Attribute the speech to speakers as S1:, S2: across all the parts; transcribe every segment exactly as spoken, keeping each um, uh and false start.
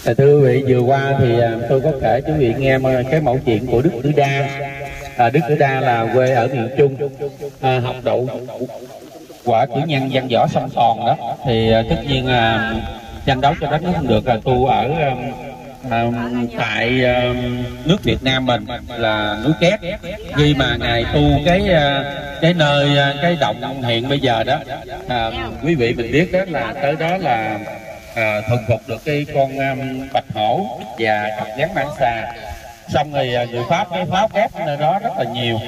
S1: Thưa quý vị, vừa qua thì tôi có kể cho quý vị nghe cái mẫu chuyện của Đức Tử Đa. À, Đức Tử Đa là quê ở miền Trung, à, học đậu quả cử nhân văn võ song toàn đó, thì tất nhiên à, tranh đấu cho đất nước không được, là tu ở à, tại à, nước Việt Nam mình là núi Két. Khi mà ngài tu cái cái nơi cái động hiện bây giờ đó, à, quý vị mình biết đó là tới đó là à, thuần phục được cái con um, bạch hổ và cặp rắn mãng xà. Xong rồi người Pháp cái pháo kép nơi đó rất là nhiều.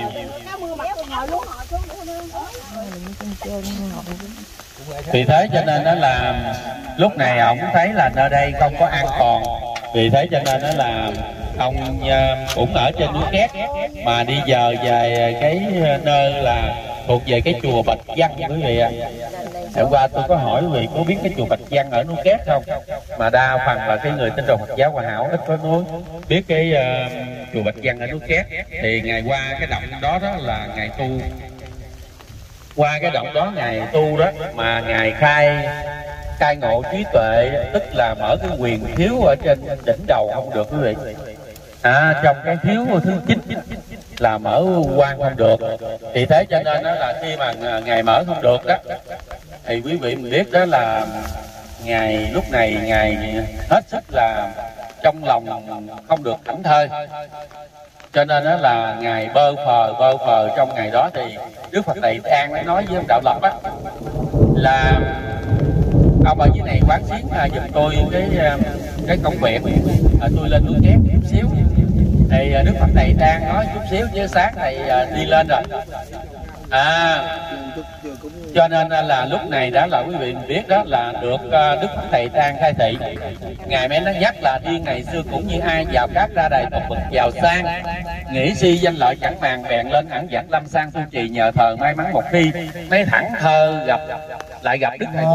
S1: Vì thế cho nên đó là lúc này ông thấy là nơi đây không có an toàn. Vì thế cho nên đó là ông uh, cũng ở trên núi Két mà đi dời về cái nơi là thuộc về cái chùa Bạch Văn quý vị ạ. Hôm qua tôi có hỏi quý vị có biết cái chùa Bạch Văn ở núi Két không? Mà đa phần là cái người tín đồ Phật giáo Hòa Hảo ít có nói biết cái uh, chùa Bạch Văn ở núi Két. Thì ngày qua cái động đó đó là ngày tu, qua cái động đó ngày tu đó mà ngài khai khai ngộ trí tuệ, tức là mở cái quyền thiếu ở trên đỉnh đầu không được quý vị. À, trong cái thiếu thứ chín là mở quan không được. Thì thế cho nên đó là khi mà ngài mở không được đó thì quý vị mình biết đó là ngài lúc này ngài hết sức là trong lòng không được thảnh thơi, cho nên đó là ngài bơ phờ bơ phờ trong ngày đó. Thì Đức Phật Đại An mới nói với ông Đạo Lập á là ông ở dưới này quán xuyến giùm tôi cái cái công việc, tôi lên núi Két chút xíu. Thì Đức Phật Đại An nói chút xíu chứ sáng này đi lên rồi. À, cho nên là lúc này đó là quý vị biết đó là được Đức Phật Thầy Tan khai thị. Ngài mới nói nhắc là điên ngày xưa cũng như ai vào cát ra đầy tục bực giàu sang, nghĩ si danh lợi chẳng màng bèn lên hẳn dẫn lâm sang tu trì nhờ thờ may mắn một khi mấy thẳng thơ gặp lại gặp Đức Thầy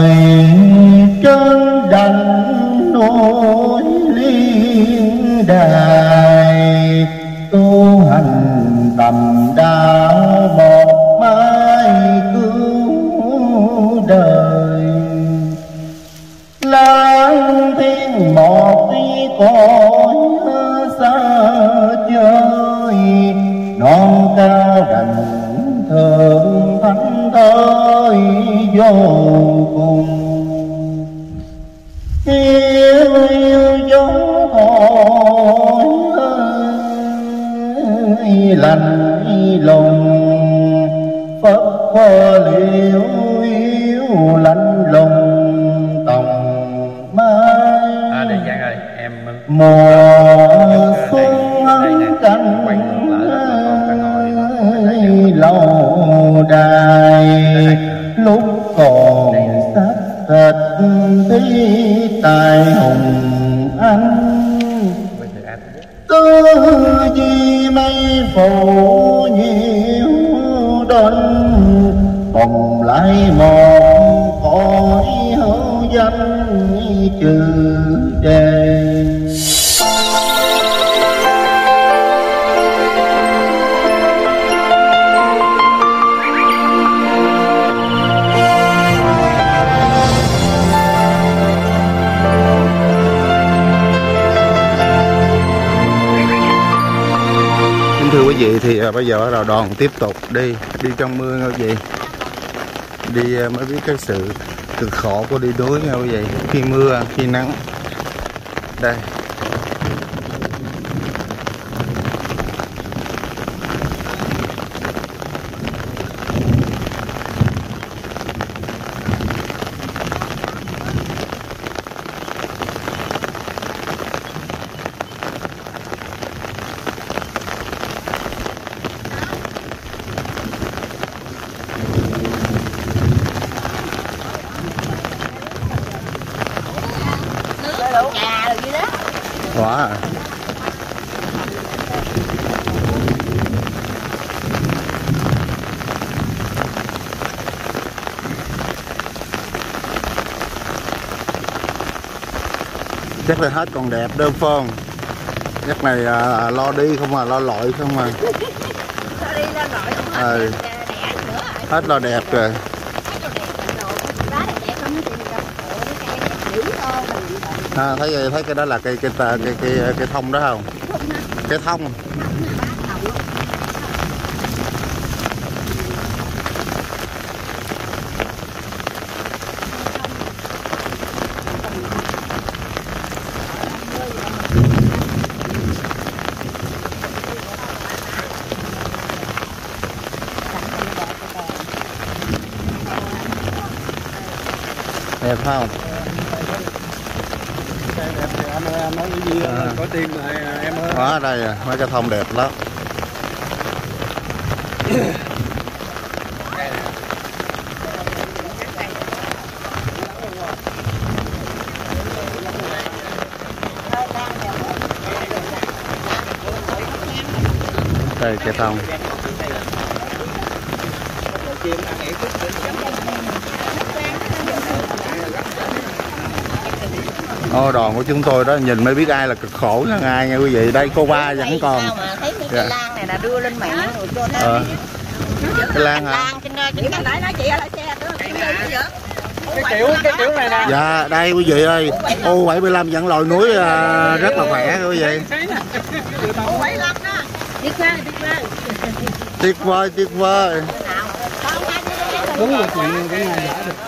S2: trên đành núi liên đài, tu hành tầm đạo một mai cứu đời. Lang thiên một tí cõi xa chơi, non cao đành thượng thánh thơi vô cùng. Yêu yêu giống hỏi lành lùng, phất phơ liễu yếu lạnh lùng tòng mai.
S1: À, để Giang ơi, em
S2: mùa xuân ấm canh lâu đài, lúc còn xác thịt tí tài hùng anh. Tư di mây phủ nhiều đinh, bồng lại một cõi hữu danh trừ đề.
S3: Thưa quý vị, thì bây giờ bắt đầu đoàn tiếp tục đi đi trong mưa nha quý vị, đi mới biết cái sự cực khổ của đi núi nha quý vị, khi mưa khi nắng. Đây quá à. Chắc là hết còn đẹp đơn phong. Chắc này à, lo đi không à, lo lội không à.
S4: Lo đi lo lội không à.
S3: Ừ. Hết lo đẹp rồi.
S4: Hết lo đẹp rồi. Đá đẹp đẹp không thì mình cầm hộ cái cây dữ thôi.
S3: À, thấy thấy cái đó là cây cây cây cây, cây, cây thông đó không? Cây thông. Đẹp không?
S2: Anh ơi, anh nói cái gì à. Có tiền mà em ơi.
S3: Đó, đây à, mấy cái thông đẹp lắm. Đây cây thông. Ô, đoàn của chúng tôi đó nhìn mới biết ai là cực khổ là ai nha quý vị. Đây cô ba vẫn còn.
S4: Sao mà thấy cái cây lan này là đưa lên mạng rồi cho ta.
S3: Ờ. Cái lan hả?
S4: Lan trên đây, trên đây nói chị ở lại xe đó.
S2: Cái kiểu cái kiểu này nè.
S3: Dạ, đây quý vị ơi. U bảy mươi lăm vẫn lội núi à, rất là khỏe quý vị.
S4: U bảy mươi lăm đó. Tuyệt vời, tuyệt vời.
S3: Tuyệt vời, tuyệt vời.
S2: Đúng rồi chuyện cái này đã được.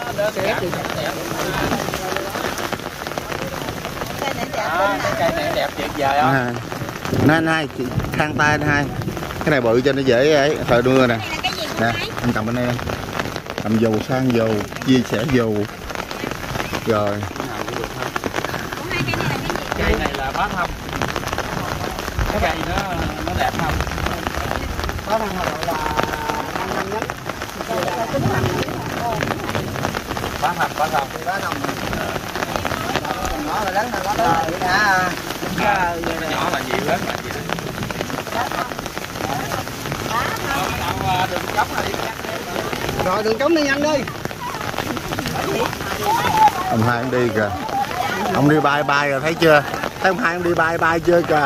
S2: Cây này đẹp tuyệt vời không?
S3: À. Nè anh hai, chị khang tay anh hai. Cái này bự cho nó dễ ấy, thời mưa nè. Nè, anh cầm bên em. Cầm dù sang dù, chia sẻ dù. Rồi.
S2: Cây này là bá thăm. Cái cây nó nó đẹp không? Bá thăm là là năm nhánh. Bá thăm, bá thăm. Bá thăm. Nó là đánh nó đó hả? Nhỏ là nhiều lắm là gì đó. Đường trống này. Rồi đường trống đi nhanh đi.
S3: Ông hai ông đi kìa. Ông đi bay bay rồi thấy chưa? Thấy ông hai ông đi bay bay chưa kìa?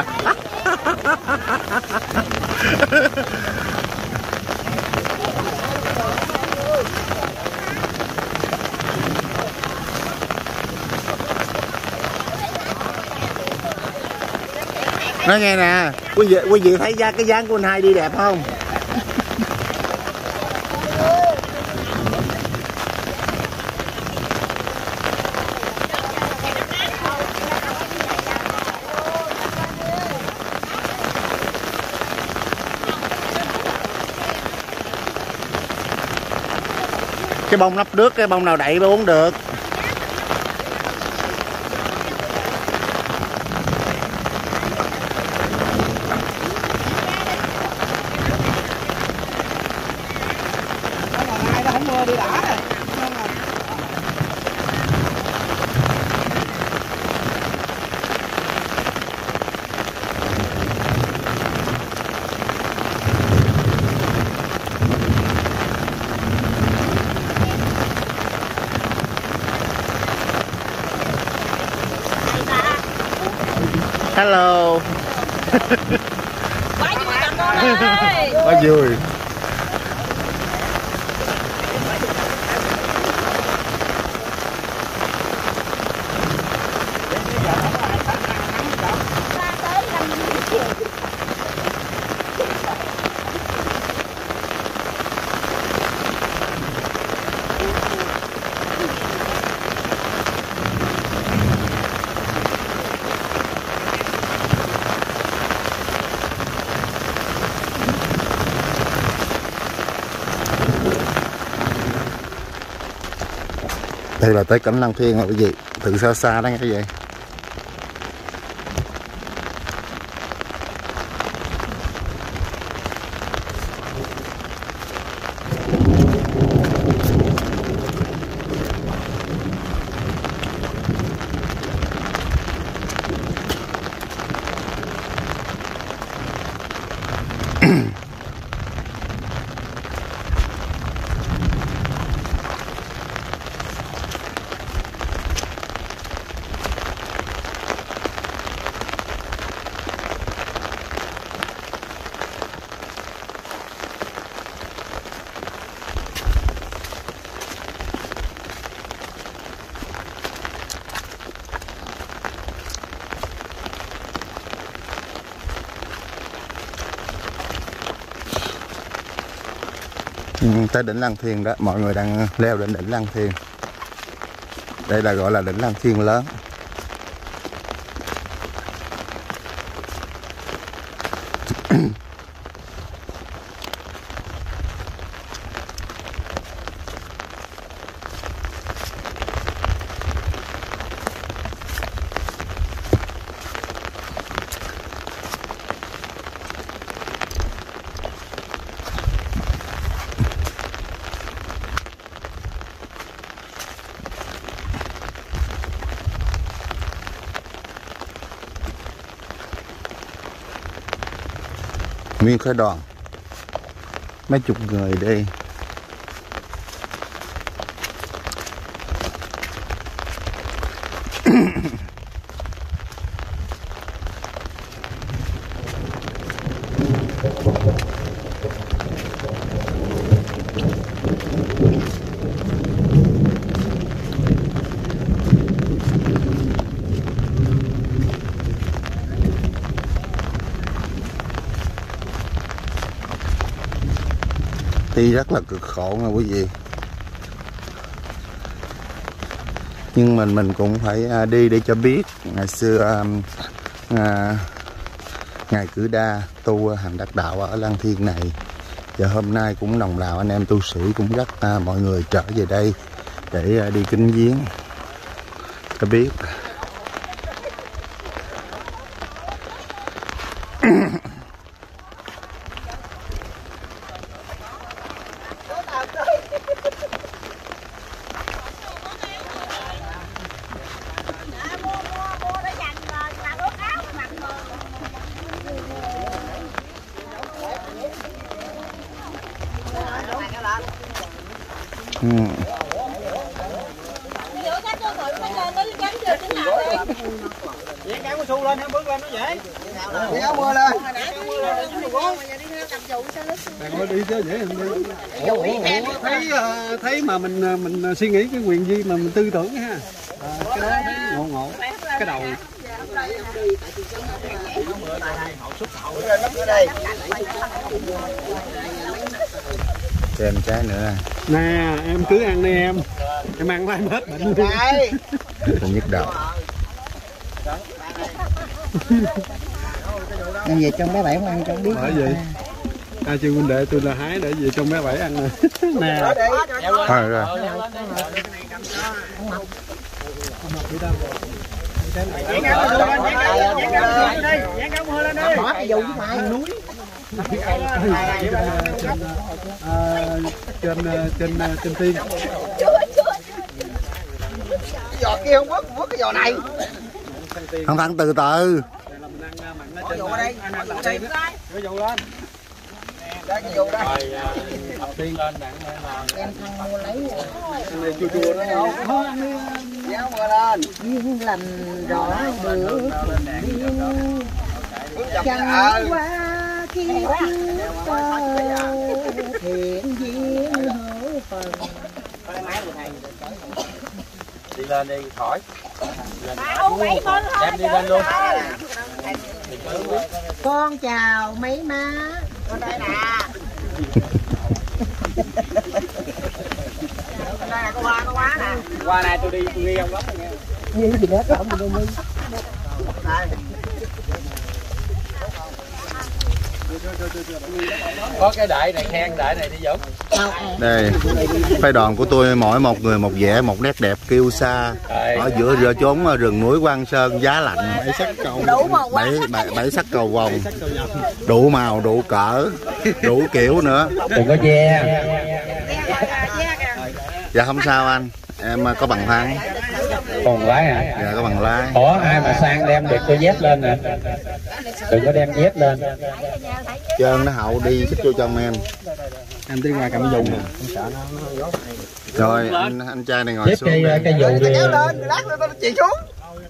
S3: Nói nghe nè, quý vị quý vị thấy da cái dáng của anh hai đi đẹp không? Cái bông nắp nước, cái bông nào đậy mới uống được. Hello.
S4: Quá vui cảm ơn ơi.
S3: Quá vui. Đây là tới cảnh Lăng Thiên rồi quý vị, từ xa xa đó nghe cái gì. Ừ, tới đỉnh Lăng Thiên đó, mọi người đang leo đến đỉnh Lăng Thiên. Đây là gọi là đỉnh Lăng Thiên lớn. Nguyên khởi đoàn mấy chục người đi. Đi rất là cực khổ nha quý vị, nhưng mình mình cũng phải đi để cho biết. Ngày xưa à, ngài Cử Đa tu hành đắc đạo ở Lăng Thiên này, và hôm nay cũng đồng bào anh em tu sĩ cũng rất à, mọi người trở về đây để à, đi kính viếng cho biết. Ừ.
S2: Vậy kéo su lên em bước lên nó dễ. Kéo mưa lên. Bạn đi chứ dễ đi. Thấy thấy mà mình mình suy nghĩ cái quyền gì mà mình tư tưởng ha. Cái đó thấy ngộ ngộ. Cái đầu.
S3: Thêm trái nữa
S2: nè, em cứ ăn đi em. Em ăn mai hết bệnh đi.
S3: Tôi nhức đầu.
S4: Em về trong bé bảy ăn cho biết.
S2: Bởi vậy. À, chị huynh đệ tôi là hái để về trong bé bảy ăn nè. Nè.
S3: Thôi rồi.
S2: Trên trên trên tiên.
S4: Cái giò kia không vớt, vớt cái giò này.
S3: Không thằng từ từ.
S4: Cái giò đây. Cái giò lên. Cái giò đây.
S2: Tiên lên đặng
S4: em thằng mua lấy
S2: này chua chua đó.
S4: Giáo mưa lên. Duyên lành rõ được duyên. Chẳng qua kiếp ta thiện duyên hữu phần.
S1: Đi lên đi khỏi.
S4: Đem đi lên luôn. Con chào mấy má. Con đây nè. Con đây nè, con qua, con quá nè.
S2: Qua này tôi đi, tôi đi ông lắm rồi nha.
S4: Như gì đó không được đi. Đây.
S1: Có cái đại này khen đại này đi Dũng.
S3: Đây, phái đoàn của tôi mỗi một người một vẻ, một nét đẹp kiêu sa. Ở giữa giữa chốn rừng núi Quan Sơn giá lạnh. Bảy sắc cầu, bảy, bảy, bảy sắc cầu vồng, đủ màu, đủ cỡ, đủ kiểu nữa.
S1: Đừng có ve.
S3: Dạ không sao anh, em có bằng thắng.
S1: Còn lái hả?
S3: Dạ có bằng lái.
S1: Ủa ai mà sang đem được cái dép lên nè. Đừng có đem dép lên.
S3: Trơn nó hậu đi xích vô trong em.
S2: Em đi ngoài cầm dùng nè.
S3: Rồi anh anh trai này ngồi
S1: Xếp
S3: xuống.
S1: cây cây dù đi.
S4: Kéo lên, lát nữa tôi chỉ xuống.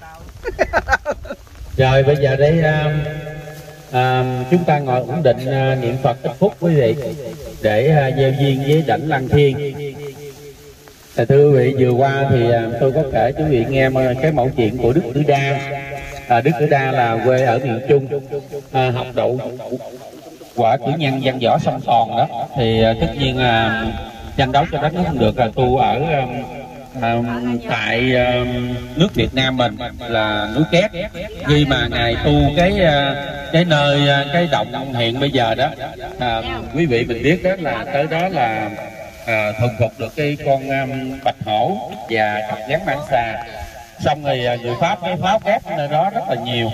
S1: Rồi bây giờ đây à, à, chúng ta ngồi ổn định à, niệm Phật ít phút quý vị để à, gieo duyên với đảnh Lăng Thiên. À, thưa quý vị, vừa qua thì à, tôi có kể quý vị nghe cái mẫu chuyện của Đức Cử Đa. À, Đức Cử Đa là quê ở miền Trung, à, học đậu quả cử nhân văn võ song toàn đó, thì tất nhiên à, tranh đấu cho đất nước không được, là tu ở à, tại à, nước Việt Nam mình là núi Két. Khi mà ngài tu cái cái nơi cái động hiện bây giờ đó, à, quý vị mình biết đó là tới đó là à, thuần phục được cái con um, bạch hổ và cặp rắn mãng xà. Xong rồi người Pháp cái pháo kép nơi đó rất là nhiều.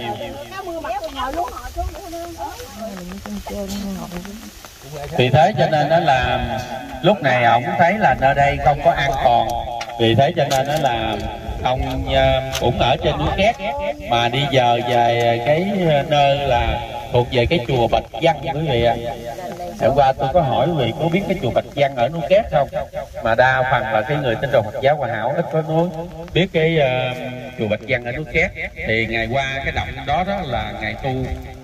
S1: Vì thế cho nên đó là lúc này ông thấy là nơi đây không có an toàn. Vì thế cho nên đó là ông cũng ở trên núi Két mà đi dời về cái nơi là thuộc về cái chùa Bạch Văn quý vị ạ. Hôm qua tôi có hỏi quý vị có biết cái chùa Bạch Văn ở núi Két không? Mà đa phần là cái người tín đồ Phật giáo Hòa Hảo ít có nói biết cái uh, chùa Bạch Văn ở núi Két. Thì ngày qua cái động đó đó là ngày tu,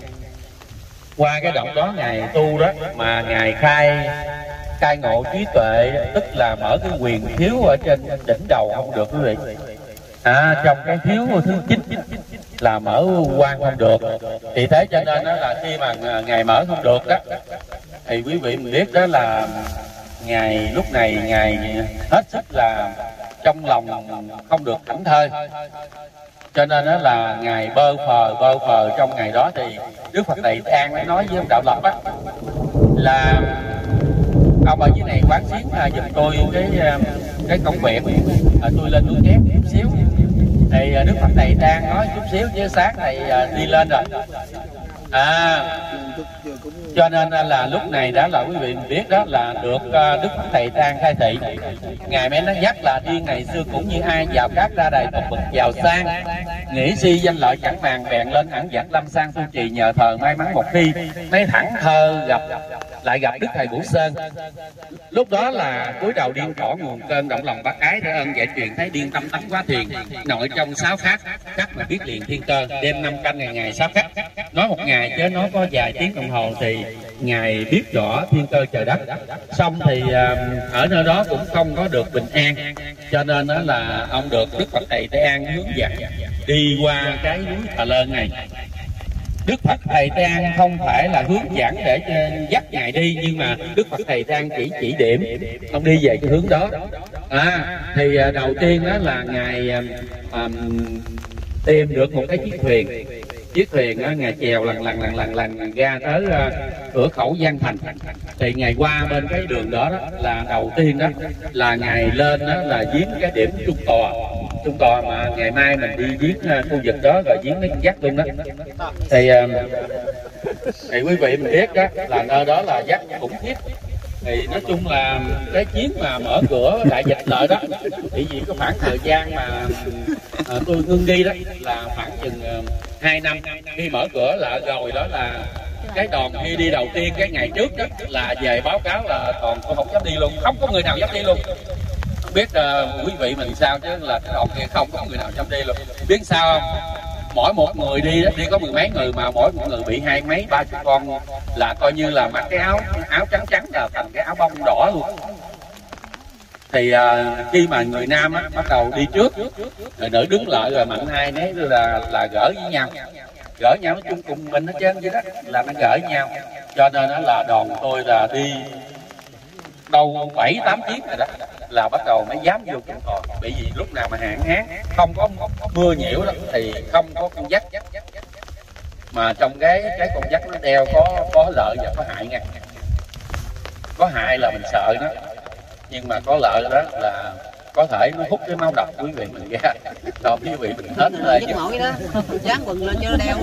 S1: qua cái động đó ngày tu đó mà ngài khai khai ngộ trí tuệ, tức là mở cái quyền thiếu ở trên đỉnh đầu không được quý vị. À, trong cái thiếu thứ chín là mở quan không được. Thì thế cho nên đó là khi mà ngài mở không được đó, thì quý vị mình biết đó là ngài lúc này ngài hết sức là trong lòng không được thảnh thơi, cho nên đó là ngài bơ phờ bơ phờ trong ngày đó. Thì Đức Phật Đại An mới nói với ông Đạo Lập á là ông ở dưới này quán xuyến giùm tôi cái cái công việc, tôi lên núi Két chút xíu. Thì Đức Phật Thầy đang nói chút xíu chứ sáng này đi lên rồi. À, cho nên là lúc này đó là quý vị biết đó là được Đức Phật Thầy đang khai thị. Ngài mới nói nhắc là điên ngày xưa cũng như ai vào cát ra đầy tục bực giàu sang, nghĩ si danh lợi chẳng màng, bèn lên hẳn dẫn lâm sang tu trì nhờ thờ may mắn một khi mấy thẳng thơ gặp lại gặp Đức Thầy Bửu Sơn. Lúc đó là cúi đầu điên cỏ nguồn cơn động lòng bác ái để ơn giải truyền thấy điên tâm tánh quá thiền, nội trong sáu khắc khắc mà biết liền thiên cơ, đêm năm canh ngày ngày sáu khắc. Nói một ngày chứ nó có vài tiếng đồng hồ thì ngài biết rõ thiên cơ trời đất. Xong thì ở nơi đó cũng không có được bình an, cho nên đó là ông được Đức Phật Thầy Tây An hướng dẫn đi qua cái núi Thà Lơn này. Đức Phật Thầy Tây An không phải là hướng dẫn để dắt ngài đi, nhưng mà Đức Phật Thầy Tây An chỉ chỉ điểm ông đi về cái hướng đó. À, thì đầu tiên đó là ngài um, tìm được một cái chiếc thuyền. Chiếc thuyền á, ngài chèo lần lần lần lần lần ra tới uh, cửa khẩu Giang Thành. Thì ngài qua bên cái đường đó, đó là đầu tiên đó là ngài lên đó là giếng cái điểm trung tòa. Trung tòa mà ngày mai mình đi giếng uh, khu vực đó rồi giếng nó dắt luôn đó. Thì uh, thì quý vị mình biết đó là nơi đó là dắt khủng khiếp. Thì nói chung là cái chuyến mà mở cửa đại dịch lợi đó, thì vì có khoảng thời gian mà à, tôi ngưng đi đó là khoảng chừng uh, hai năm. Khi mở cửa lại rồi đó là cái đoàn khi đi đầu tiên cái ngày trước đó là về báo cáo là toàn không dám đi luôn, không có người nào dám đi luôn. Không biết uh, quý vị mình sao chứ là cái đoàn kia không có người nào dám đi luôn. Biết sao không? Mỗi một người đi đi có mười mấy người mà mỗi một người bị hai mấy ba chục con, là coi như là mặc cái áo áo trắng trắng là thành cái áo bông đỏ luôn. Thì uh, khi mà người nam á, bắt đầu đi trước, rồi nữ đứng lại rồi mạnh hai nấy là là gỡ với nhau, gỡ nhau nói chung cùng mình hết trơn vậy đó, là nó gỡ nhau. Cho nên đó là đoàn tôi là đi đâu bảy tám tiếng rồi đó là bắt đầu mới dám vô trong cò. Bởi vì lúc nào mà hạn hán không có mưa nhiễu đó thì không có con dắt, mà trong cái cái con dắt nó đeo có có lợi và có hại nha. Có hại là mình sợ nó, nhưng mà có lợi đó là có thể nó hút cái máu độc quý vị mình ra. Rồi quý vị mình hết rồi chứ.
S4: Dán quần lên cho nó đeo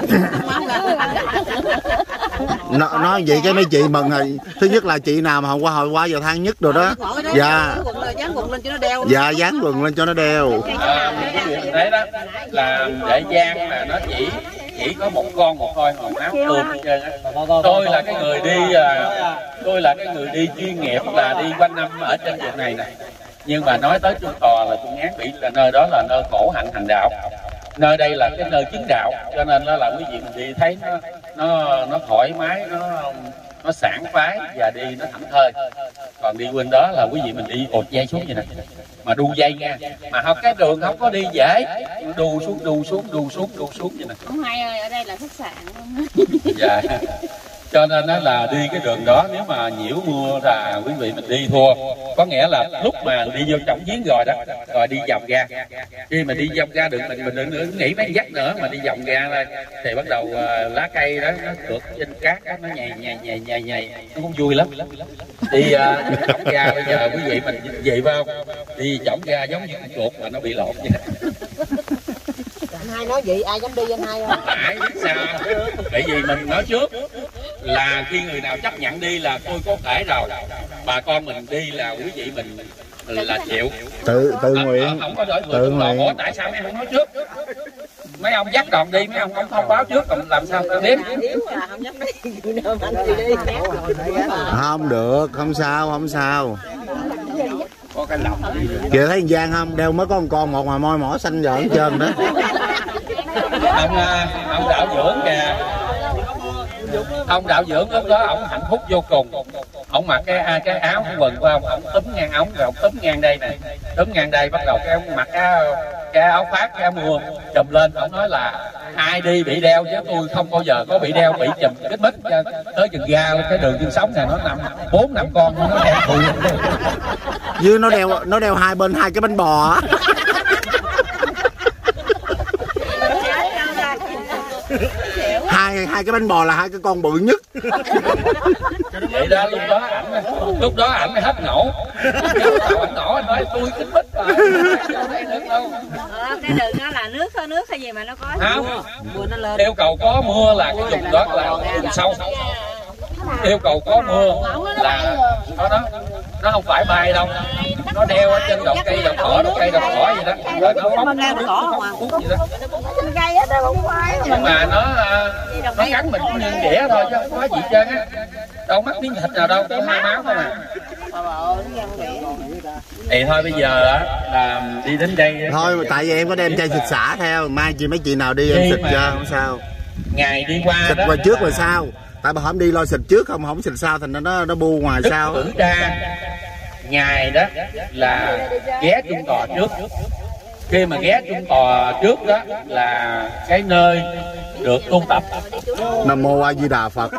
S3: nó nói vậy cái mấy chị mừng rồi. Thứ nhất là chị nào mà hôm qua hồi qua giờ than nhất rồi đó. Dạ.
S4: Dán quần lên cho nó đeo.
S3: Dạ, dán quần lên cho nó đeo.
S1: À, quý vị mình thấy đó là để dán mà nó chỉ chỉ có một con một thôi mà áo tươm hết trơn á. Tôi là cái người đi tôi là cái người đi chuyên nghiệp là đi quanh năm ở trên vùng này nè. Nhưng mà nói tới Trung Tòa là tôi ngán bị là nơi đó là nơi khổ hạnh hành đạo. Nơi đây là cái nơi chứng đạo, cho nên đó là quý vị mình đi thấy nó nó nó thoải mái, nó nó sảng khoái và đi nó thảnh thơi. Còn đi bên đó là quý vị mình đi cột dây xuống vậy nè, mà đu dây nha, mà không cái đường không có đi dễ, đu xuống đu xuống đu xuống đu xuống vậy nè.
S5: Không hay ơi, ở đây là khách sạn.
S1: Dạ. Cho nên đó là đi cái đường đó nếu mà nhiễu mưa là quý vị mình đi thua. Có nghĩa là lúc mà đi vô trọng giếng rồi đó, rồi đi vòng ra. Khi mà đi vòng ra đừng mình mình đừng, đừng nghĩ mấy dắt nữa mà đi vòng ra thôi. Thì bắt đầu uh, lá cây đó nó trượt trên cát đó, nó nhầy nhầy nhầy nhầy nhầy, nó cũng vui lắm. Đi uh, chổng ra bây giờ quý vị mình về phải không? Đi chổng ra giống như con chuột mà nó bị lộn vậy.
S4: Anh hai nói vậy ai dám đi anh hai không?
S1: Phải biết sao? Bởi vì mình nói trước là khi người nào chấp nhận đi là tôi có thể rồi, bà con mình đi là quý vị mình là chịu.
S3: Tự tự nguyện.
S1: À, à, không có đổi
S3: tự nguyện.
S1: Ủa, tại sao mấy ông nói trước? Mấy ông dắt đòn đi, mấy ông không thông báo trước, còn làm sao ta biết?
S3: Không được, không sao, không sao.
S1: Có cái lòng
S3: Kìa thấy Giang không? Đeo mới có một con một mà môi mỏ xanh giờ hết trơn đó.
S1: ông ông đạo dưỡng kìa, ông đạo dưỡng lúc đó ổng hạnh phúc vô cùng. Ổng mặc cái cái áo cái quần của ông, ổng túm ngang ống rồi ổng túm ngang đây này, túm ngang đây bắt đầu cái ông mặc cái cái áo khoác cái áo mưa chùm lên. Ổng nói là ai đi bị đeo chứ tôi không bao giờ có bị đeo, bị chùm cái bít tới chừng ga cái đường chân sống này nó nằm bốn năm con nó đeo thù.
S3: Dưới nó đeo nó đeo hai bên hai cái bánh bò á. hai hai cái bánh bò là hai cái con bự nhất.
S1: Vậy đó lúc đó ảnh lúc đó ảnh mới hết nổ. Ảnh nổ anh nói tôi kính bít mà
S5: ờ, cái đường đó là nước thôi, nước hay gì mà nó có
S1: không mưa nó lên. Yêu cầu có mưa là cái vùng đó là vùng sâu. Yêu cầu có mưa là đó đó, nó không phải bay đâu, nó đeo ở trên đầu cây đầu cỏ, đầu cây đầu cỏ gì đó, rồi nó phóng phút gì đó. Nhưng mà nó nó gắn mình cũng như đĩa thôi chứ không có gì trơn á, đâu mắc miếng thịt nào đâu, có hai máu thôi mà. Thì thôi bây giờ á là đi đến đây
S3: thôi mà tại vì em có đem chai xịt xả theo, mai chị mấy chị nào đi em xịt cho không sao.
S1: Ngày đi qua
S3: xịt qua trước rồi sao? Tại bà không đi lo xịt trước không không xịt sao thành nó nó bu ngoài
S1: Đức
S3: sao.
S1: Tử Đa ngày đó là ghé trung tòa trước. Khi mà ghé trung tòa trước đó là cái nơi được tu tập.
S3: Nam mô A Di Đà Phật.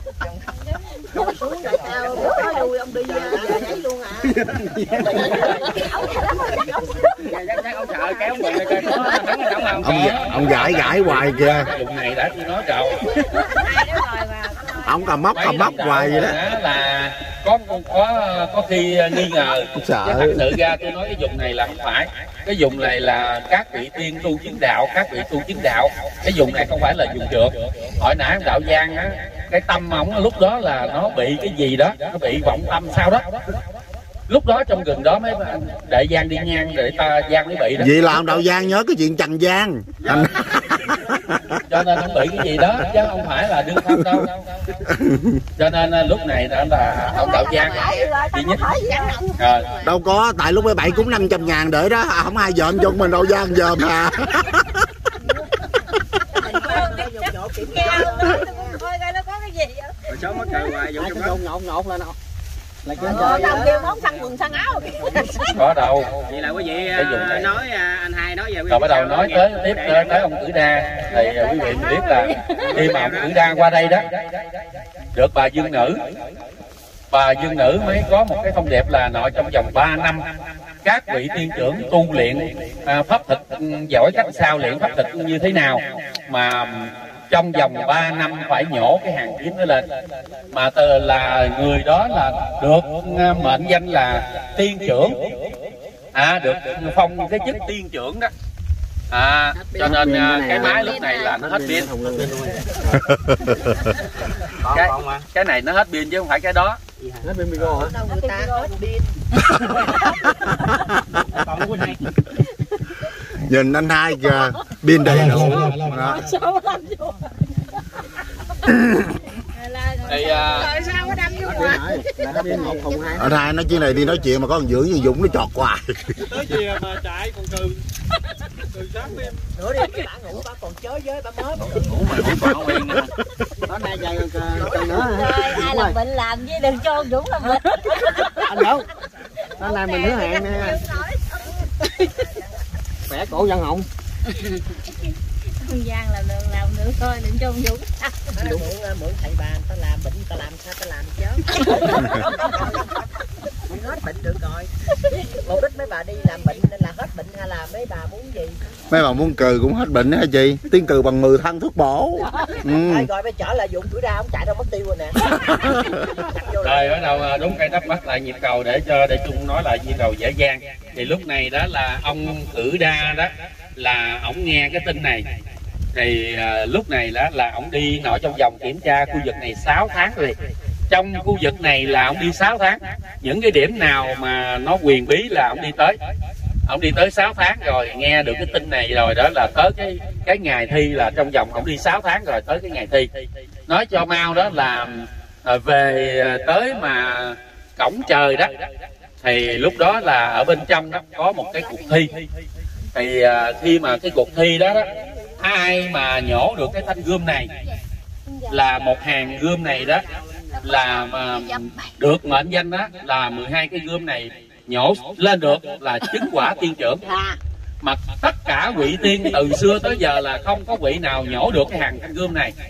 S3: ông ông gãi gãi hoài kìa.
S1: Dụng này đã tôi nói rồi.
S3: Ông cầm móc cầm móc hoài vậy đó.
S1: Là có có có khi nghi ngờ.
S3: Sợ.
S1: Thật sự ra tôi nói cái vùng này là không phải. Cái vùng này là các vị tiên tu chứng đạo, các vị tu chứng đạo. Cái vùng này không phải là vùng trượt. Hỏi nãy ông đạo Giang á, cái tâm ổng lúc đó là nó bị cái gì đó, nó bị vọng tâm sao đó. Lúc đó trong rừng đó mấy đại Giang đi ngang để ta Giang mới bị đó.
S3: Vì là ông đạo Giang nhớ cái chuyện Trần Giang. Thành...
S1: cho nên ông bị cái gì đó chứ không phải là đương thân đâu. Cho nên lúc này đã là ông đạo Giang duy nhất. À.
S3: Đâu có, tại lúc mấy bảy cũng năm trăm ngàn để đó, không ai dòm cho mình đâu Giang dòm à.
S1: Có đâu.
S2: Vậy là quý vị nói anh hai nói về.
S1: Rồi bắt đầu nói tới tiếp tới, tới ông Tử Đa thì quý vị biết là khi mà ông Tử Đa qua đây đó được bà Dương Nữ, bà Dương Nữ mới có một cái thông điệp là nội trong vòng ba năm các vị tiên trưởng tu luyện à, pháp thực giỏi cách sao luyện pháp thực như thế nào mà trong vòng ba năm phải nhổ cái hàng kiếm nó lên, mà từ là người đó là được mệnh danh là tiên trưởng, à được phong cái chức tiên trưởng đó. À, cho nên cái máy lúc này là nó hết pin. Cái, cái này nó hết pin chứ không phải cái đó.
S2: Hết pin micro hả?
S3: Nhìn anh hai kìa, pin đầy đủ đó.
S1: Thì
S3: anh hai nói chuyện này đi nói chuyện mà có thằng Dưỡng như Dũng nó chọt hoài.
S6: Tới gì mà chạy còn cừ cừ sáng đêm
S4: nữa đi bà ngủ bà còn chới với bà mới bà
S1: ngủ mà ngủ còn quen nữa.
S4: Tối nay dài còn nữa.
S5: Ai làm bệnh làm với đừng cho Dũng làm bệnh.
S4: Anh đâu? Tối nay mình hứa hẹn nè. Khỏe cổ Văn Hồng.
S5: không gian làm được làm được thôi, đừng cho ông Dũng.
S4: Mượn mượn thầy bà người ta làm bệnh, ta làm sao ta làm chứ. Mình hết bệnh được rồi. Mục đích mấy bà đi làm bệnh nên là hết bệnh, hay là mấy bà muốn gì?
S3: Mấy bà muốn cừ cũng hết bệnh hả chị? Tiếng cừ bằng mười thân thuốc bổ. Ừ.
S4: Ai gọi phải chở là dụng tuổi ra không chạy đâu mất tiêu rồi nè.
S1: Rồi bắt đầu đúng cây đắp bắt lại nhịp cầu để cho để chung nói lại nhịp cầu dễ dàng. Thì lúc này đó là ông Cử Đa đó là ổng nghe cái tin này. Thì à, lúc này đó là ổng đi nội trong vòng kiểm tra khu vực này sáu tháng rồi. Trong khu vực này là ổng đi sáu tháng. Những cái điểm nào mà nó quyền bí là ổng đi tới. Ổng đi tới sáu tháng rồi, nghe được cái tin này rồi đó là tới cái cái ngày thi, là trong vòng ổng đi sáu tháng rồi tới cái ngày thi. Nói cho mau đó là à, về tới mà cổng trời đó thì lúc đó là ở bên trong đó có một cái cuộc thi. Thì à, khi mà cái cuộc thi đó, đó ai mà nhổ được cái thanh gươm này là một hàng gươm này đó là mà được mệnh danh đó là mười hai cái gươm này nhổ lên được là chứng quả tiên trưởng. Mà tất cả vị tiên từ xưa tới giờ là không có vị nào nhổ được cái hàng thanh gươm này.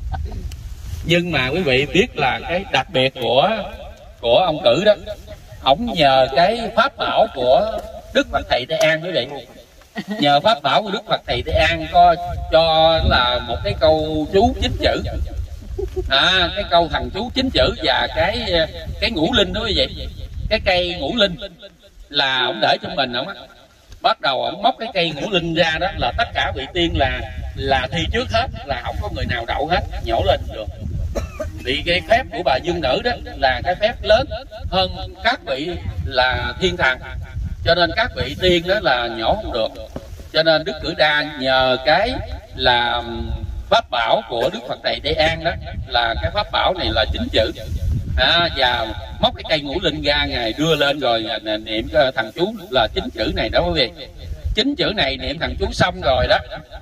S1: Nhưng mà quý vị biết là cái đặc biệt của của ông Cử đó, ổng nhờ cái pháp bảo của Đức Phật Thầy Tây An quý vị. Nhờ pháp bảo của Đức Phật Thầy Tây An có cho là một cái câu chú chín chữ, à, cái câu thần chú chín chữ và cái cái ngũ linh đó quý vị, cái cây ngũ linh là ổng để cho mình. Ổng bắt đầu ổng móc cái cây ngũ linh ra đó là tất cả vị tiên là là thi trước hết, là không có người nào đậu hết, nhổ lên được. Vì cái phép của bà Dương Nữ đó là cái phép lớn hơn các vị là thiên thần, cho nên các vị tiên đó là nhổ không được. Cho nên Đức Cử Đa nhờ cái là pháp bảo của Đức Phật Thầy Tây An đó, là cái pháp bảo này là chín chữ, à, và móc cái cây ngũ linh ra, ngài đưa lên rồi niệm thần chú là chín chữ này đó quý vị. Chín chữ này niệm thần chú xong rồi đó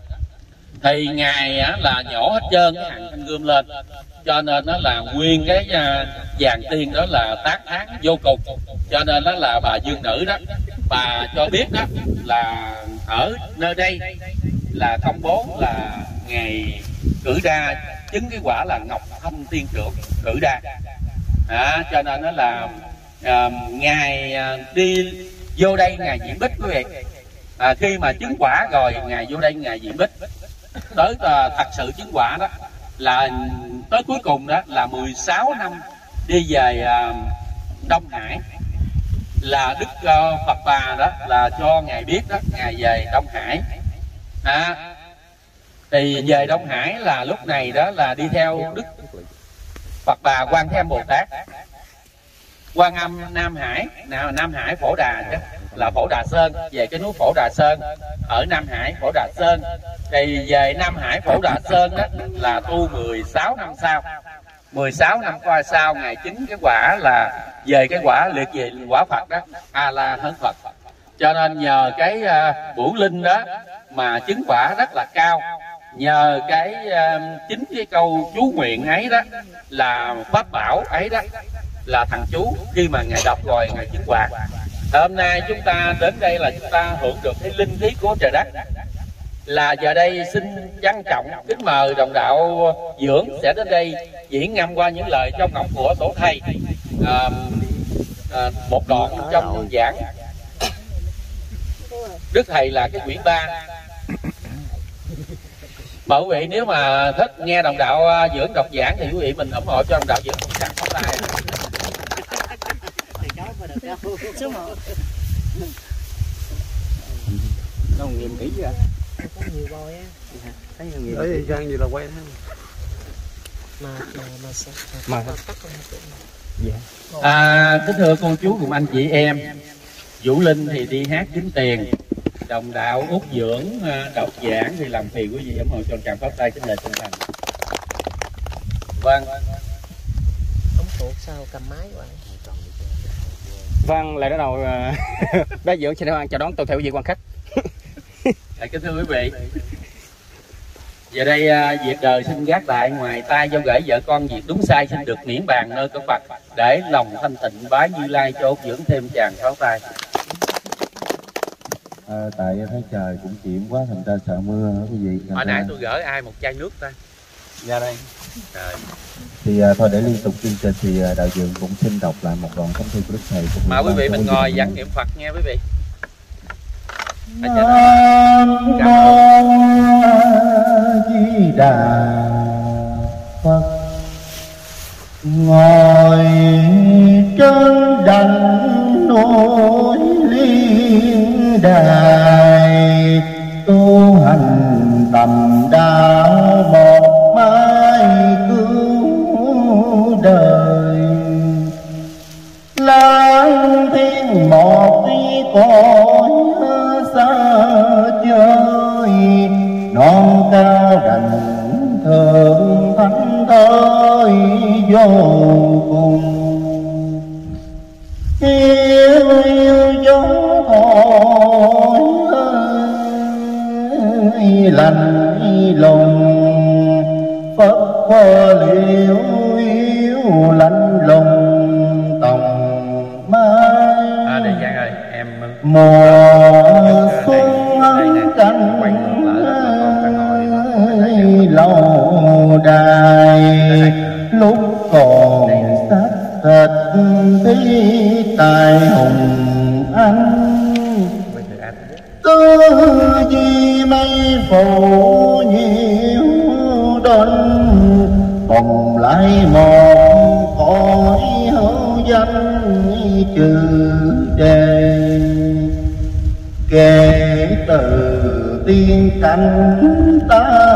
S1: thì ngài á, là nhổ hết trơn cái hàng thanh gươm lên. Cho nên nó là nguyên cái uh, vàng tiên đó là tán thán vô cùng. Cho nên đó là bà Dương Nữ đó, bà cho biết đó là ở nơi đây là công bố là ngày Cử Đa chứng cái quả là Ngọc Thanh Tiên Trưởng Cử Đa. À, cho nên nó là uh, ngài uh, đi vô đây ngài diễn bích quý vị. À, khi mà chứng quả rồi ngài vô đây ngài diễn bích tới uh, thật sự chứng quả đó là tới cuối cùng đó là mười sáu năm đi về uh, Đông Hải, là Đức uh, Phật Bà đó là cho ngài biết đó ngài về Đông Hải. À, thì về Đông Hải là lúc này đó là đi theo Đức Phật Bà Quan Thế Âm Bồ Tát, Quan Âm Nam Hải, nào Nam Hải Phổ Đà chứ, là Phổ Đà Sơn, về cái núi Phổ Đà Sơn ở Nam Hải Phổ Đà Sơn. Thì về Nam Hải Phổ Đà Sơn đó là tu mười sáu năm sau, mười sáu năm qua sau ngài chứng cái quả là về cái quả liệt về quả Phật đó, A La Hán Phật. Cho nên nhờ cái uh, bửu linh đó mà chứng quả rất là cao. Nhờ cái uh, chính cái câu chú nguyện ấy đó là pháp bảo ấy đó là thằng chú, khi mà ngài đọc rồi ngài chứng quả. Hôm nay chúng ta đến đây là chúng ta hưởng được cái linh khí của trời đất. Là giờ đây xin trân trọng kính mời đồng đạo Dưỡng sẽ đến đây diễn ngâm qua những lời trong ngọc của tổ thầy, à, à, một đoạn trong giảng Đức Thầy là cái quyển ba. Mà quý vị nếu mà thích nghe đồng đạo Dưỡng đọc giảng thì quý vị mình ủng hộ cho đồng đạo Dưỡng một tràng pháo tay.
S2: Nó nghiêm kỹ chưa?
S4: Có nhiều voi á.
S2: Thấy nhiều nhiều.
S6: Đấy Giang gì là quen ha.
S4: Mà mà mà sao?
S2: Mà
S4: dạ.
S1: À, kính thưa cô chú cùng anh chị em, Vũ Linh thì đi hát kiếm tiền, đồng đạo Út Dưỡng đọc giảng thì làm phiền quý vị ủng hộ cho tràng pháo tay kính lệ chân thành. Vâng.
S4: Ống tuột sao cầm máy vậy?
S2: Vâng, lại bắt đầu bác Dưỡng xin chào đón tôi theo vị quan khách.
S1: À, kính thưa quý vị, giờ đây việc đời xin gác lại, ngoài tay do gửi vợ con việc đúng sai xin được miễn bàn nơi có Phật, để lòng thanh tịnh bái Như Lai cho Út Dưỡng thêm tràng pháo tay. À, tại thấy trời cũng chịu quá thành ra sợ mưa hả quý vị.
S6: Hồi nãy tôi gửi ai một chai nước ta?
S1: Ra đây.
S6: Trời.
S1: Thì à, thôi để liên tục chương trình thì à, đạo diễn cũng xin đọc lại một đoạn thánh thư của Đức Thầy.
S6: Mà quý vị mình ngồi giảng niệm Phật nha quý vị.
S1: Nam mô Di Đà Phật. Ngồi trên đảnh núi Liên Đài, tu hành tầm đạo một mai cứu đời. Lang thiên một tí cõi xa chơi, non cao đành thượng thánh thơi vô cùng. Yêu yêu giống hỏi lành lùng, Phật khoa liễu yêu lạnh lùng tòng mai.
S6: À, để Giang ơi, em
S1: mùa xuân canh lâu đài, lúc còn xác thịt tí tài hùng anh. Tư duy mây phủ nhiều đinh, bồng lại một cõi hữu danh trừ đề. Kể từ tiên cảnh ta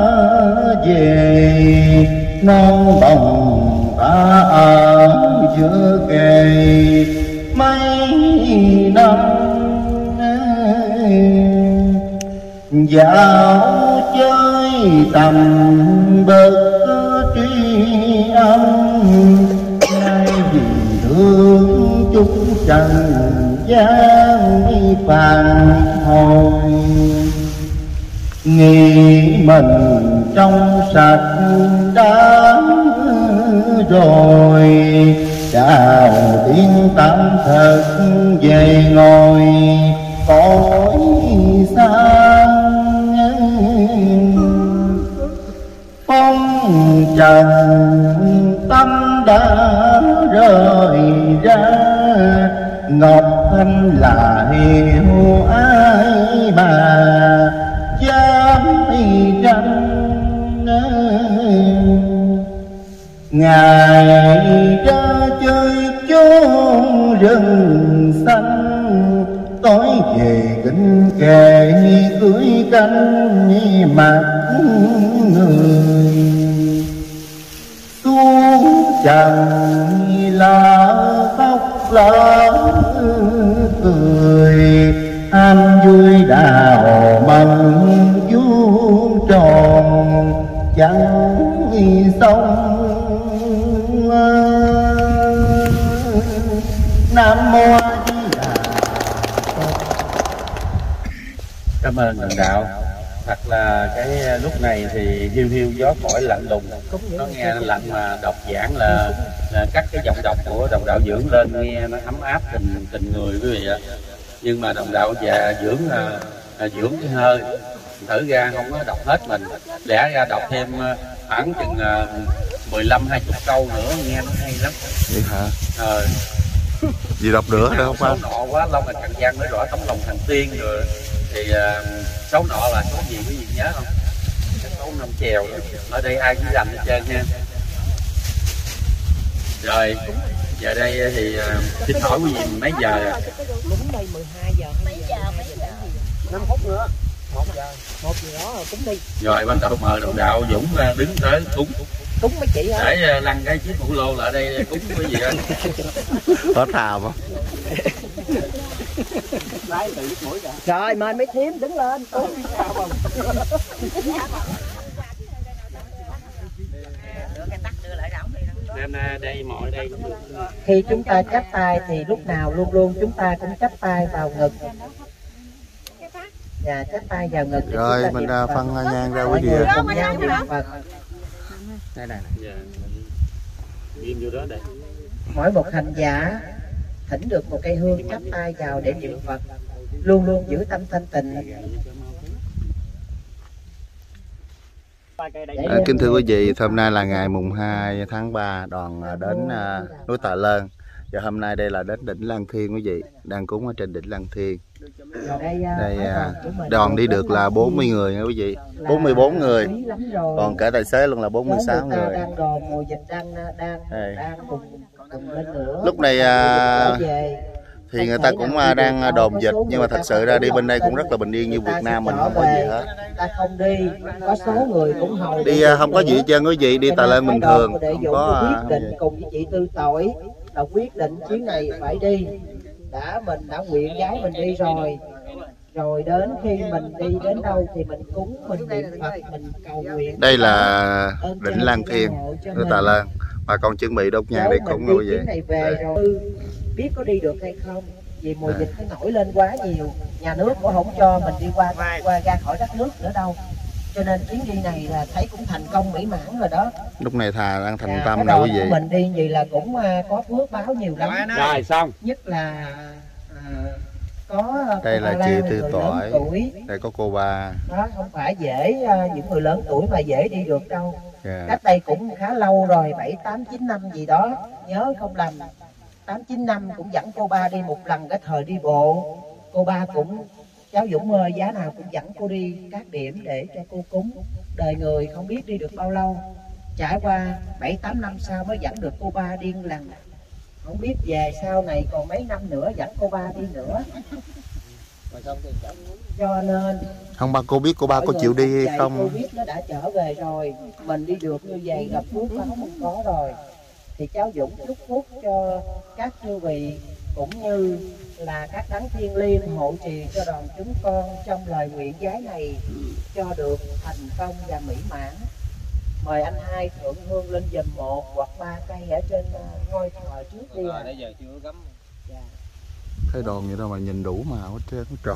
S1: về, non bồng ta ở giữa kề mấy năm. Dạo chơi tầm bậc tri âm, nay vì thương chúng trần gian phàn hồi. Nghĩ mình trong sạch đã rồi, chào tiếng tạm thật về ngồi cõi xa. Phong trần tâm đã rời ra, ngọc thanh là hiếu ai mà dám tranh. Ngài ra chơi chốn rừng xanh, tối về kính kề cưới canh mặt người. Xuống trần là khóc lỡ cười, an vui đào mừng vuông tròn chẳng sông. Nam mô Di Đà Phật.
S6: cảm ơn đồng đạo. Thật là cái lúc này thì hiu hiu gió cõi lạnh lùng, nó nghe nó lạnh mà đọc giảng là, là cắt cái giọng đọc của đồng đạo Dưỡng lên nghe nó ấm áp tình tình người quý vị ạ. Nhưng mà đồng đạo già Dưỡng là, là Dưỡng cái hơi thử ra không có đọc hết mình, lẽ ra đọc thêm khoảng chừng mười lăm hai chục câu nữa nghe nó hay lắm.
S3: Vậy hả?
S6: Ờ.
S3: Gì đọc nữa đâu không anh?
S6: Số nọ quá lâu là Trần gian mới rõ tấm lòng thành tiên rồi. Thì uh, số nọ là số gì quý vị nhớ không? Cái số năm chèo đó. Ở đây ai cũng rành hết trơn nha. Rồi giờ đây thì uh, xin hỏi quý vị mấy giờ rồi?
S4: Đúng đây mười hai giờ. Mấy giờ mấy giờ? năm phút nữa. một giờ. một giờ đó rồi cúng đi.
S6: Rồi bắt đầu mời đồng đạo Dũng đứng tới cúng.
S4: Cúng mấy chị hả?
S6: Để lăn cái chiếc mũ lô lại đây cúng cái gì đó.
S3: Hết hào không?
S4: Rồi mời mấy thím đứng lên cúng.
S6: Nên đây mọi đây.
S4: Khi chúng ta chắp tay thì lúc nào luôn luôn chúng ta cũng chắp tay vào ngực. Dạ, chắp tay vào ngực.
S3: Rồi mình đã phân nhang ra quý vị.
S4: Cùng nhau niệm Phật.
S6: Đây này. Dạ. Ghim vô đó đây.
S4: Mỗi một hành giả thỉnh được một cây hương chắp tay vào để niệm Phật. luôn luôn giữ tâm thanh tịnh.
S3: À, kính thưa quý vị, hôm nay là ngày mùng hai tháng ba, đoàn đến à, núi Tà Lơn. Và hôm nay đây là đến đỉnh Lăng Thiên quý vị, đang cúng ở trên đỉnh Lăng Thiên. Đây à, đoàn đi được là bốn mươi người nha quý vị, bốn mươi bốn người, còn cả tài xế luôn là bốn mươi sáu người. Lúc này à, thì người ta cũng đang đồn dịch, nhưng mà thật sự ra đi bên đây cũng rất là bình yên như Việt Nam mình, không có gì hết.
S4: Không đi, có số người cũng hầu
S3: đi không có gì hết trơn quý vị, đi Tà Lơn bình thường, không có
S4: quyết định cùng với chị Tư Tội là quyết định chuyến này phải đi. Đã mình đã nguyện gái mình đi rồi, rồi đến khi mình đi đến đâu thì mình cúng, mình niệm Phật, mình cầu nguyện.
S3: Đây là đỉnh Lăng Thiên núi Tà Lơn, mà còn chuẩn bị đốt nhang để cúng như vậy.
S4: Này về rồi biết có đi được hay không, vì mùa dịch nó nổi lên quá nhiều, nhà nước cũng không cho mình đi qua qua ra khỏi đất nước nữa đâu, cho nên chuyến đi này là thấy cũng thành công mỹ mãn rồi đó.
S3: Lúc này thà đang thành
S4: à,
S3: tâm đâu quý vị.
S4: Mình đi gì là cũng uh, có phước báo nhiều lắm.
S6: Rồi xong.
S4: Nhất là uh, có
S3: đây là chị Tư Tội, đây có cô ba.
S4: Đó không phải dễ, uh, những người lớn tuổi mà dễ đi được đâu.
S3: Yeah.
S4: Cách đây cũng khá lâu rồi, bảy tám chín năm gì đó, nhớ không lầm. Tám chín năm cũng dẫn cô ba đi một lần cái thời đi bộ. Cô ba cũng, cháu Dũng ơi, giá nào cũng dẫn cô đi các điểm để cho cô cúng. Đời người không biết đi được bao lâu, trải qua bảy tám năm sau mới dẫn được cô ba đi lần. Không biết về sau này còn mấy năm nữa dẫn cô ba đi nữa. Cho nên
S3: không ba cô biết cô ba có chịu đi hay không?
S4: Cô biết nó đã trở về rồi, mình đi được như vậy gặp phước báo mình có rồi, thì cháu Dũng chúc phúc cho các chư vị cũng như là các đấng thiên liêng hộ trì cho đoàn chúng con trong lời nguyện giái này cho được thành công và mỹ mãn. Mời anh hai thượng hương lên giùm một hoặc ba cây ở trên ngôi thờ trước đi.
S2: Nãy giờ chưa gắm.
S4: Dạ.
S3: Thấy đòn vậy đâu mà nhìn đủ màu hết trơn trời.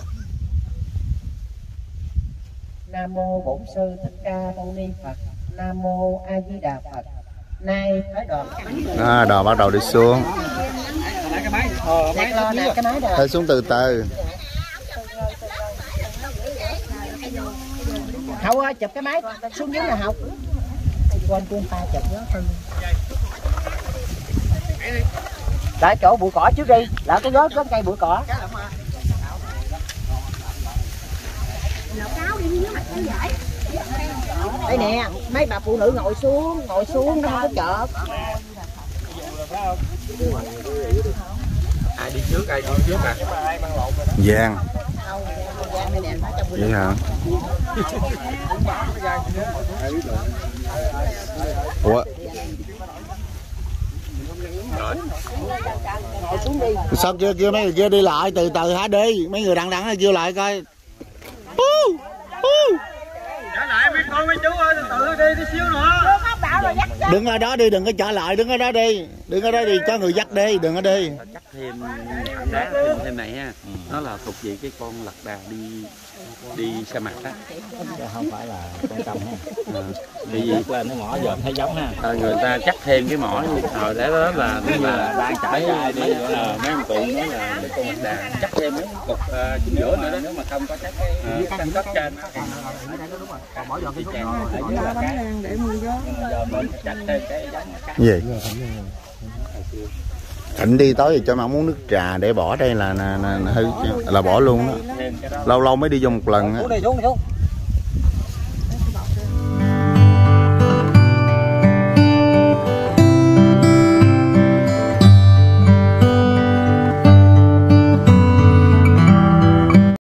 S4: Nam mô Bổn Sư Thích Ca Mâu Ni Phật. Nam mô A Di Đà Phật. Nay tới đoàn
S3: à, đoàn bắt đầu đi xuống. Thôi xuống từ từ.
S4: Hậu ơi, chụp cái máy xuống dưới là Hậu. Quên quên ta chụp nó hơn. Lại chỗ bụi cỏ trước đi, lại cái gớt gớt cây bụi cỏ. Đây nè, mấy bà phụ nữ ngồi xuống, ngồi xuống nó không có chợp.
S6: Ai đi trước, ai đi trước à?
S3: Giang. Vậy hả? Ủa? Sao kêu kêu mấy người kia đi lại từ từ hả đi, mấy người đặng đặng này kêu lại coi.
S2: Trả lại mấy con mấy chú ơi, từ từ đi tí xíu nữa.
S3: Đứng ở đó đi, đừng có trở lại, đứng ở đó đi, đứng ở đó đi, có người dắt đi, đừng có đi.
S6: Chắc thêm đá thêm, thêm này ha, ừ. Nó là thuộc về cái con lạc đà đi đi sa mạc á.
S2: Không phải là con cầm ha.
S6: À, vì gì?
S2: Lên nó mỏ giờ thấy giống ha.
S6: À, người ta chắc thêm cái mỏ thời đó, đó là
S2: như là đang trải dài đi,
S6: mấy ông cụ nói là con lạc đà chắc thêm mấy cục uh, chính giữa nữa đó, nếu mà không có chắc cái căn đất trên.
S2: Bỏ vào cái chèn
S5: ở dưới là cái để mưa gió.
S6: Giờ bên chắc thêm cái
S3: gì? Thịnh đi tối thì cho mà muốn nước trà để bỏ đây là là, là, là hư là bỏ luôn đó. Lâu lâu mới đi vô một lần á.